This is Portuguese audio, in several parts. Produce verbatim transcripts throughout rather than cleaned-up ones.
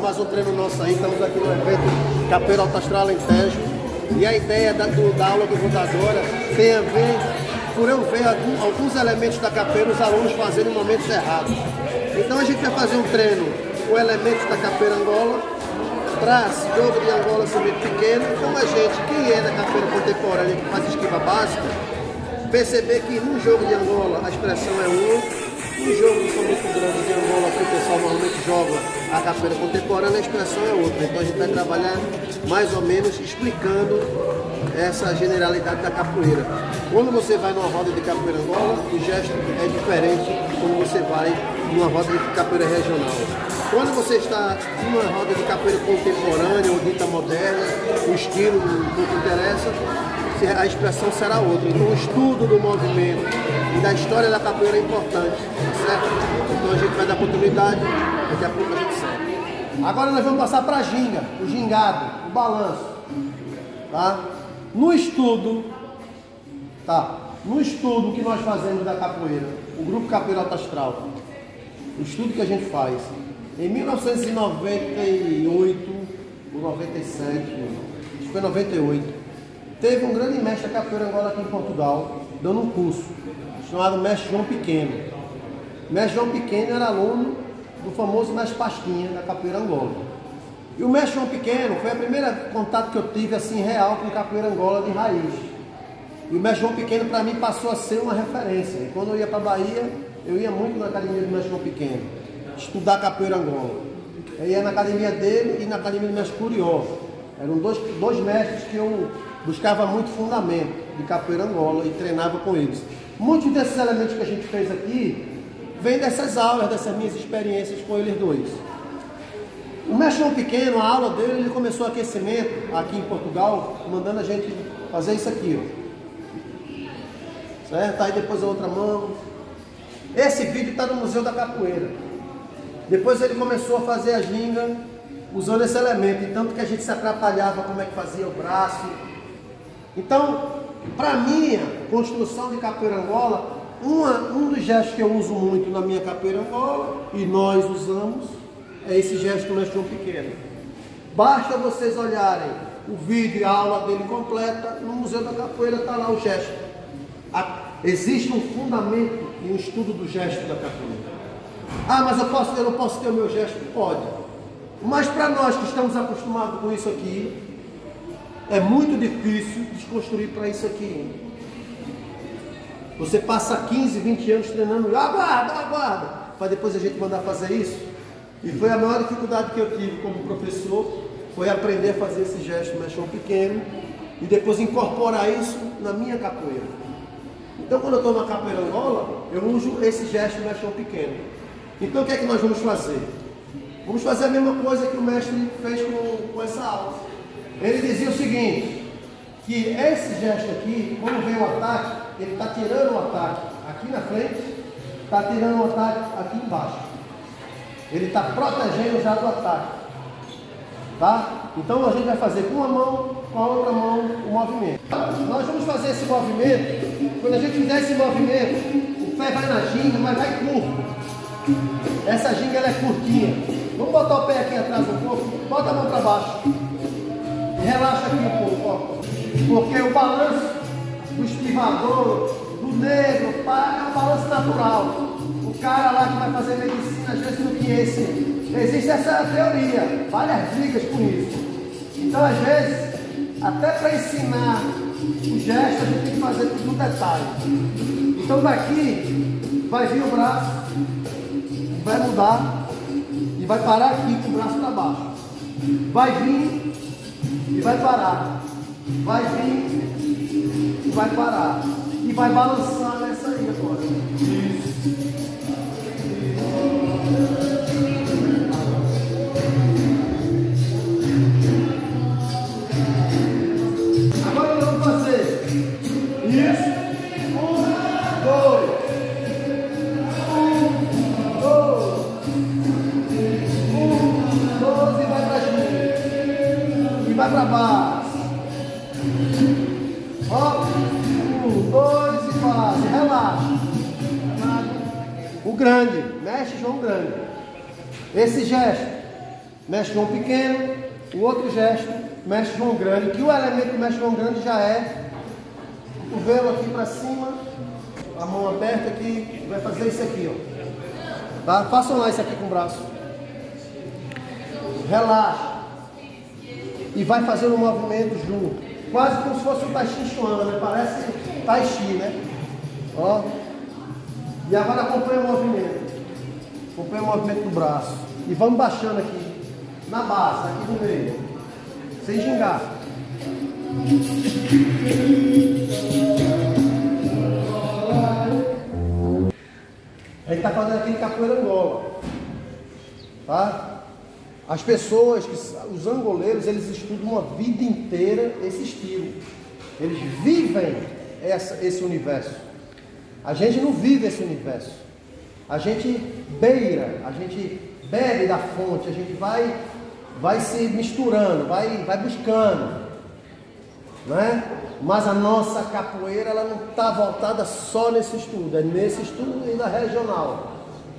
fazer um treino nosso aí, estamos aqui no evento Capoeira Alto Astral Alentejo. E a ideia da, do, da aula que eu vou dar agora tem a ver, por eu ver algum, alguns elementos da capoeira, os alunos fazendo em momentos errados. Então a gente vai fazer um treino com elementos da capoeira Angola, para jogo de Angola ser muito pequeno. Então a gente, quem é da capoeira contemporânea, que faz esquiva básica, perceber que no jogo de Angola a expressão é uma, no jogo de São muito grande de Angola, que o pessoal normalmente joga a capoeira contemporânea, a expressão é outra. Então a gente vai trabalhar mais ou menos explicando essa generalidade da capoeira. Quando você vai numa roda de capoeira Angola, o gesto é diferente de quando você vai numa roda de capoeira regional. Quando você está numa roda de capoeira contemporânea ou dita moderna, o estilo não te interessa, a expressão será outra. Então o estudo do movimento e da história da capoeira é importante, certo? Então a gente vai dar oportunidade, daqui a pouco a gente segue. Agora nós vamos passar para a ginga, o gingado, o balanço, tá? No estudo, tá? No estudo que nós fazemos da capoeira, o Grupo Capoeira Alto Astral, o estudo que a gente faz, em mil novecentos e noventa e oito, ou noventa e sete, acho que foi noventa e oito, teve um grande mestre da capoeira Angola aqui em Portugal, dando um curso, chamado Mestre João Pequeno. Mestre João Pequeno era aluno do famoso Mestre Pastinha, da capoeira Angola. E o Mestre João Pequeno foi o primeiro contato que eu tive assim real com capoeira Angola de raiz. E o Mestre João Pequeno para mim passou a ser uma referência. E quando eu ia para a Bahia, eu ia muito na academia do Mestre João Pequeno, estudar capoeira Angola. Eu ia na academia dele e na academia do Mestre Curió. Eram dois, dois mestres que eu buscava muito fundamento de capoeira Angola e treinava com eles. Muitos desses elementos que a gente fez aqui vêm dessas aulas, dessas minhas experiências com eles dois. O Mestre João Pequeno, a aula dele, ele começou o aquecimento aqui em Portugal, mandando a gente fazer isso aqui, ó. Certo? Aí depois a outra mão. Esse vídeo está no Museu da Capoeira. Depois ele começou a fazer a ginga usando esse elemento, e tanto que a gente se atrapalhava como é que fazia o braço. Então, para minha construção de capoeira Angola, uma, um dos gestos que eu uso muito na minha capoeira Angola, e nós usamos, é esse gesto do Mestre João Pequeno. Basta vocês olharem o vídeo e a aula dele completa, no Museu da Capoeira está lá o gesto. A, existe um fundamento e um estudo do gesto da capoeira. Ah, mas eu, posso, eu não posso ter o meu gesto? Pode. Mas para nós que estamos acostumados com isso aqui, é muito difícil desconstruir para isso aqui. Você passa quinze, vinte anos treinando, aguarda, aguarda, para depois a gente mandar fazer isso. E foi a maior dificuldade que eu tive como professor, foi aprender a fazer esse gesto do Mestre João Pequeno e depois incorporar isso na minha capoeira. Então quando eu estou na capoeira Angola, eu uso esse gesto do Mestre João Pequeno. Então o que é que nós vamos fazer? Vamos fazer a mesma coisa que o mestre fez com, com essa aula. Ele dizia o seguinte, que esse gesto aqui, quando vem o ataque, ele está tirando o ataque aqui na frente, está tirando o ataque aqui embaixo. Ele está protegendo já do ataque. Tá? Então a gente vai fazer com uma mão, com a outra mão, o movimento. Nós vamos fazer esse movimento, quando a gente fizer esse movimento, o pé vai na ginga, mas vai curto. Essa ginga ela é curtinha. Vamos botar o pé aqui atrás um pouco, bota a mão para baixo. Relaxa aqui um pouco, ó. Porque o balanço do estivador, do negro, pá, é um balanço natural. O cara lá que vai fazer medicina, às vezes não conhece. Existe essa teoria, várias dicas com isso. Então, às vezes, até para ensinar o gesto, a gente tem que fazer tudo no detalhe. Então, daqui vai vir o braço, vai mudar e vai parar aqui com o braço para baixo. Vai vir e vai parar. Vai vir e vai parar. E vai balançar nessa aí agora. Isso. Agora nós vamos fazer isso. Um, dois. Um, dois. Um, dois e vai pra cima. E vai pra baixo. Ó. Um, dois e faz. Relaxa. O grande, mexe João Grande. Esse gesto mestre João pequeno, o outro gesto, mestre João grande, que o elemento do mestre João grande já é o cotovelo aqui para cima, a mão aberta aqui, vai fazer isso aqui, ó. Tá? Façam lá isso aqui com o braço. Relaxa. E vai fazendo um movimento junto. Quase como se fosse um Tai Chi Chuan, né? Parece Tai Chi, né? Ó. E agora acompanha o movimento. Acompanha o movimento do braço. E vamos baixando aqui. Na base, aqui no meio. Sem gingar. A gente está fazendo aqui em capoeira Angola. Tá? As pessoas, que, os angoleiros, eles estudam uma vida inteira esse estilo. Eles vivem essa, esse universo. A gente não vive esse universo. A gente beira, a gente bebe da fonte, a gente vai, vai se misturando, vai, vai buscando. Né? Mas a nossa capoeira, ela não está voltada só nesse estudo, é nesse estudo ainda regional.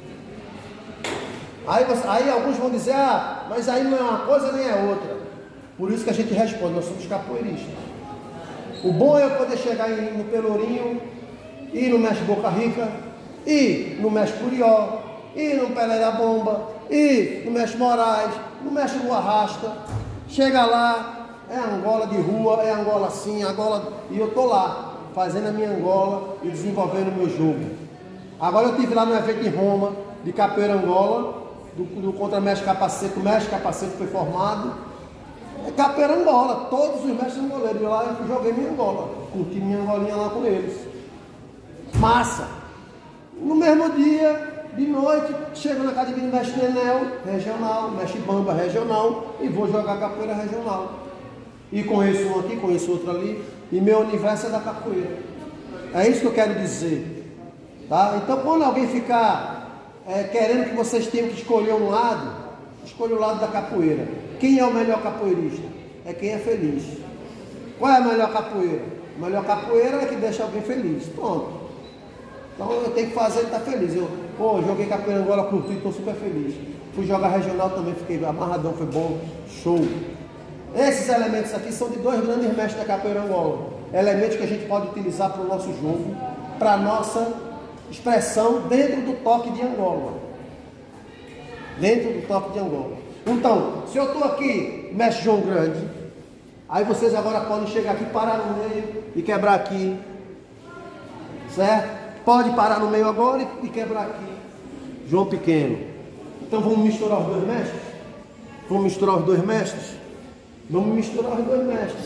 Aí, aí alguns vão dizer, ah, mas aí não é uma coisa nem é outra. Por isso que a gente responde, nós somos capoeiristas. O bom é eu poder chegar em, no Pelourinho, ir no Mestre Boca Rica, ir no Mestre Curió, ir no Pelé da Bomba, ir no Mestre Moraes, no Mestre Lua Rasta. Chega lá, é Angola de rua, é Angola assim, Angola... E eu tô lá, fazendo a minha Angola e desenvolvendo o meu jogo. Agora eu estive lá no evento em Roma, de Capoeira Angola, do, do contra-mestre Capacete, o mestre Capacete foi formado. É Capoeira Angola, todos os mestres angoleiros. Eu lá eu joguei minha Angola, curti minha Angolinha lá com eles. Massa! No mesmo dia, de noite, chego na academia do mestre Nenel, regional, mestre Bamba, regional, e vou jogar capoeira regional. E conheço um aqui, conheço outro ali, e meu universo é da capoeira. É isso que eu quero dizer. Tá? Então, quando alguém ficar é, querendo que vocês tenham que escolher um lado, escolha o lado da capoeira. Quem é o melhor capoeirista? É quem é feliz. Qual é a melhor capoeira? A melhor capoeira é que deixa alguém feliz. Pronto. Então eu tenho que fazer ele estar feliz. Eu, pô, joguei capoeira Angola, curti, estou super feliz. Fui jogar regional também, fiquei amarradão, foi bom, show. Esses elementos aqui são de dois grandes mestres da capoeira Angola. Elementos que a gente pode utilizar para o nosso jogo, para a nossa expressão dentro do toque de Angola. Dentro do toque de Angola. Então, se eu estou aqui, mestre João Grande, aí vocês agora podem chegar aqui, parar no meio e quebrar aqui. Certo? Pode parar no meio agora e quebrar aqui. João Pequeno. Então vamos misturar os dois mestres? Vamos misturar os dois mestres? Vamos misturar os dois mestres.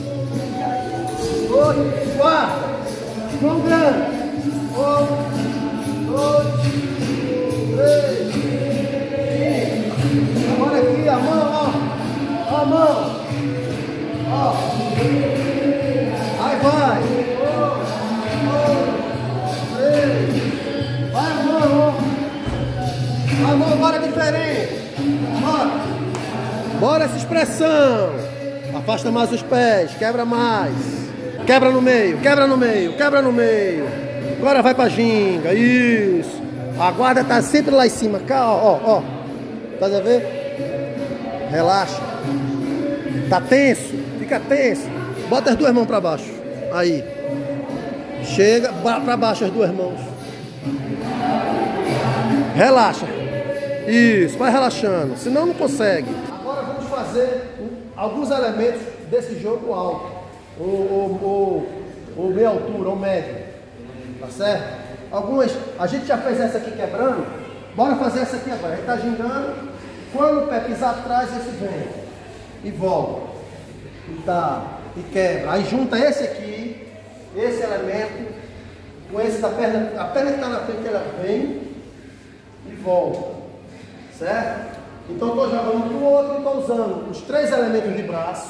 Dois, quatro. João Grande. Um, dois, três. Agora aqui a mão, ó. A mão. Ó. Aí vai. Vai a mão, ó. A mão agora é diferente. Bora. Bora essa expressão. Afasta mais os pés, quebra mais. Quebra no meio, quebra no meio, quebra no meio. Agora vai pra ginga, isso. A guarda tá sempre lá em cima, cá, ó, ó. Tá a ver? Relaxa. Tá tenso, fica tenso. Bota as duas mãos pra baixo. Aí. Chega, pra baixo as duas mãos. Relaxa. Isso, vai relaxando, senão não consegue. Agora vamos fazer alguns elementos desse jogo alto. Ou, ou, ou, ou meia altura, ou médio. Tá certo? Algumas, a gente já fez essa aqui quebrando. Bora fazer essa aqui agora. A gente tá gingando. Quando o pé pisar atrás, esse vem. E volta. E tá. E quebra. Aí junta esse aqui, esse elemento, com esse da perna. A perna que está na frente, ela vem e volta. Certo? Então estou jogando para o outro e estou usando os três elementos de braço.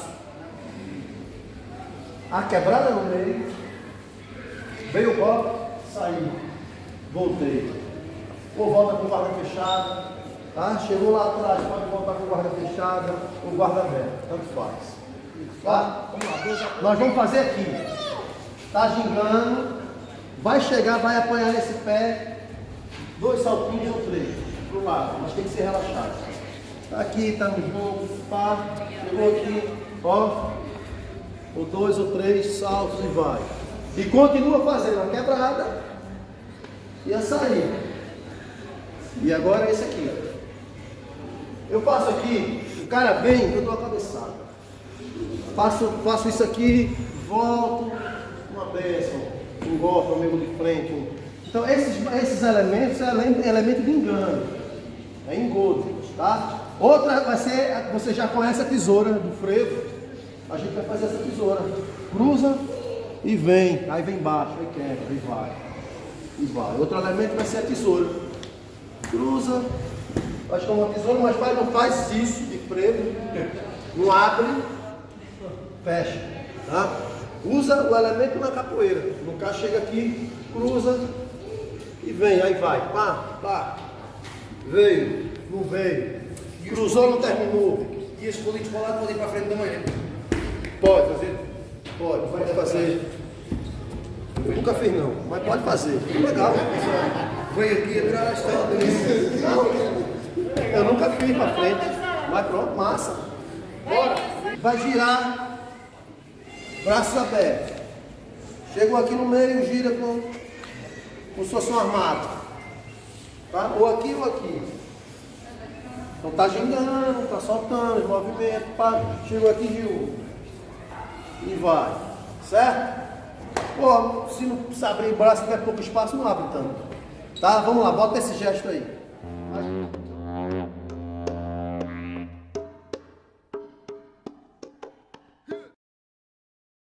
A quebrada no meio. Veio o golpe, saí. Voltei. Ou volta com guarda fechada. Tá? Chegou lá atrás, pode voltar com guarda fechada ou guarda aberta. Tanto faz. Tá? Vamos lá, nós vamos fazer aqui. Tá gingando. Vai chegar, vai apanhar nesse pé. Dois saltinhos ou três. Pro lado, mas tem que ser relaxado. Tá aqui, estamos juntos, pá, chegou aqui, ó, ou dois ou três saltos e vai. E continua fazendo a quebrada e a saída. E agora é esse aqui, ó. Eu faço aqui, o cara vem, eu dou a cabeçada. Faço, faço isso aqui, volto, uma bênção, um golpe ao mesmo de frente. Um... Então esses, esses elementos é elemento de engano, é engodo, tá? Outra vai ser, você já conhece a tesoura do frevo, a gente vai fazer essa tesoura, cruza e vem, aí vem embaixo, aí quebra, aí vai, e vai. Outro elemento vai ser a tesoura, cruza, faz com uma tesoura, mas faz, não faz isso de frevo, não abre, fecha, tá? Usa o elemento na capoeira, no caso chega aqui, cruza e vem, aí vai, pá, pá, veio, não veio. Cruzou, não terminou. E esse bolinho para lá pode ir para a frente também, né? Pode fazer? Pode, pode fazer. Eu nunca fiz não, mas pode fazer. Legal. Veio aqui atrás, está. Não, eu nunca fiz para frente. Mas pronto, massa. Bora. Vai girar. Braços abertos. Chegou aqui no meio, gira com, como se fosse um armado. Tá? Ou aqui ou aqui. Então tá gingando, tá soltando os movimentos, pá, chegou aqui, girou. E vai. Certo? Pô, se não precisar abrir o braço, tiver pouco espaço, não abre tanto. Tá? Vamos lá, bota esse gesto aí. Vai.